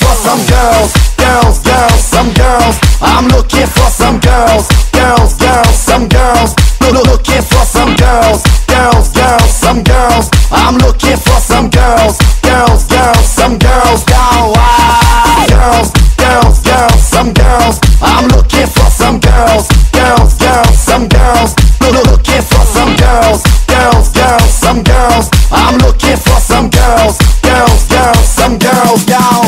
for some girls, girls, girls, some girls. I'm looking for some girls, girls, girls, some girls. Looking for some girls, girls, girls, some girls. I'm looking for some girls, girls, girls, some girls. Girls, girls, girls, some girls. I'm looking for some girls, girls, girls, some girls. Looking for some girls, girls, girls, some girls. I'm looking for some girls, girls, girls, some girls.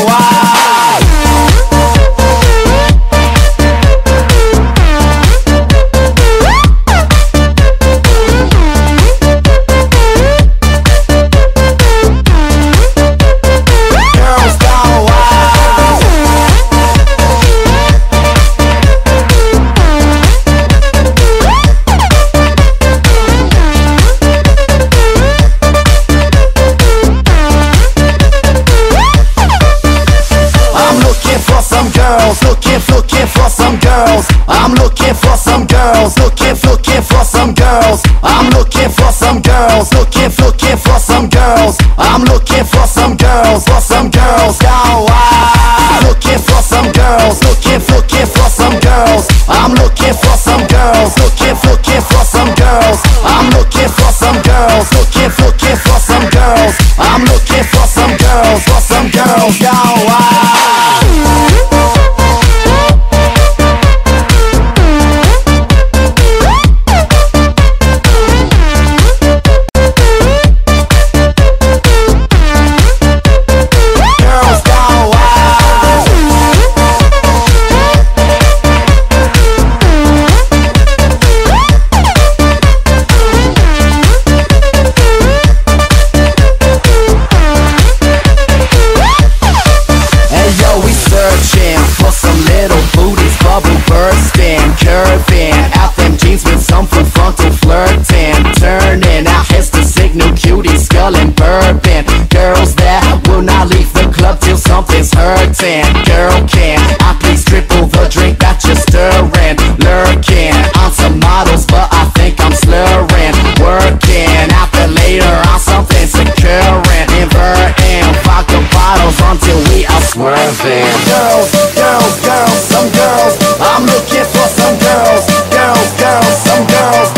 Looking for some girls. I'm looking for some girls. Looking for some girls. I'm looking for some girls. Looking for some girls. I'm looking for some girls. For some girls. Looking for some girls. Looking for some girls. I'm looking for some girls. Looking for some girls. I'm looking for some girls. Looking for some girls. I'm looking for some girls. For some girls. Turning out heads to signal cuties, skull and bourbon. Girls that will not leave the club till something's hurting. Girl, can I please triple the drink that you're stirring? Lurking on some models, but I think I'm slurring. Working out the later on something securing. Inverting vodka bottles until we are swerving. Girls, girls, girls, some girls. I'm looking for some girls. Girls, girls, some girls.